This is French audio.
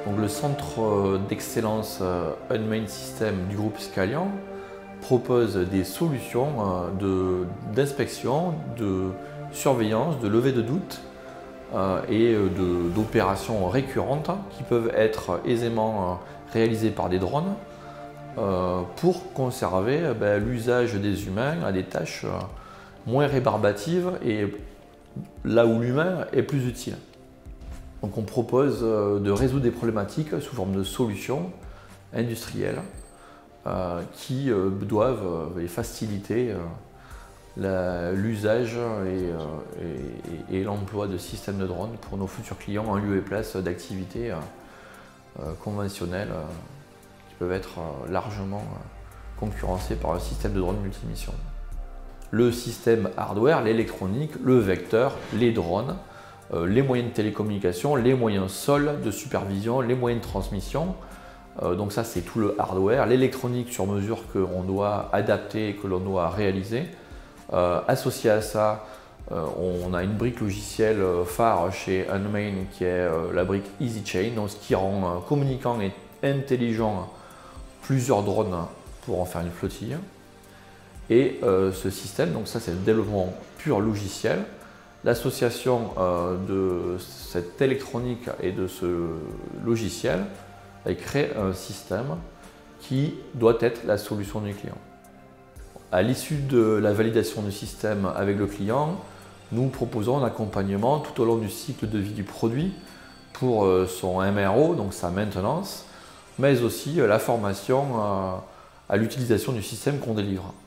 Donc, le centre d'excellence Unmanned System du groupe Scalian propose des solutions d'inspection, de surveillance, de levée de doute et d'opérations récurrentes qui peuvent être aisément réalisées par des drones pour conserver l'usage des humains à des tâches moins rébarbatives et là où l'humain est plus utile. Donc on propose de résoudre des problématiques sous forme de solutions industrielles qui doivent faciliter l'usage et l'emploi de systèmes de drones pour nos futurs clients en lieu et place d'activités conventionnelles qui peuvent être largement concurrencées par un système de drone multimission. Le système hardware, l'électronique, le vecteur, les drones, les moyens de télécommunication, les moyens sol de supervision, les moyens de transmission. Donc ça c'est tout le hardware, l'électronique sur mesure qu'on doit adapter et que l'on doit réaliser. Associé à ça, on a une brique logicielle phare chez Unmanned qui est la brique EasyChain, donc ce qui rend communicant et intelligent plusieurs drones pour en faire une flottille. Et ce système, donc ça c'est le développement pur logiciel. L'association de cette électronique et de ce logiciel crée un système qui doit être la solution du client. À l'issue de la validation du système avec le client, nous proposons un accompagnement tout au long du cycle de vie du produit pour son MRO, donc sa maintenance, mais aussi la formation à l'utilisation du système qu'on délivre.